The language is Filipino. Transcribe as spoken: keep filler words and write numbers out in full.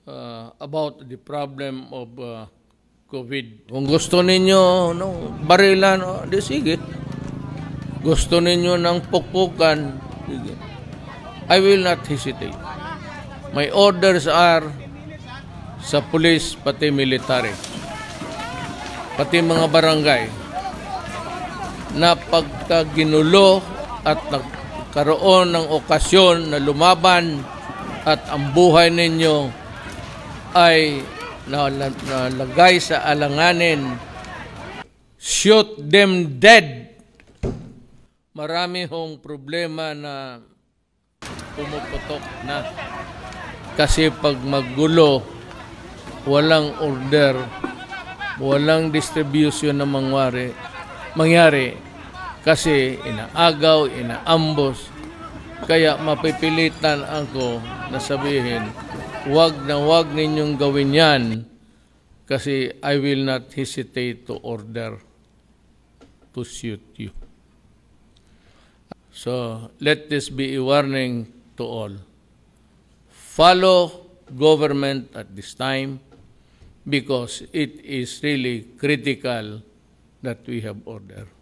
uh, about the problem of uh, COVID. Kung gusto ninyo no, barilan, oh, di sige. Gusto ninyo ng pukpukan, sige. I will not hesitate. My orders are sa police, pati military, pati mga barangay, na pagka ginulo at nagkaroon ng okasyon na lumaban at ang buhay ninyo ay nalagay sa alanganin, shoot them dead. Marami hong problema na pumuputok na. Kasi pag maggulo, walang order, walang distribution na mangyari, mangyari kasi inaagaw, inaambos. Kaya mapipilitan ako na sabihin, wag na wag ninyong gawin yan kasi I will not hesitate to order to shoot you. So, let this be a warning to all. Follow government at this time because it is really critical that we have order.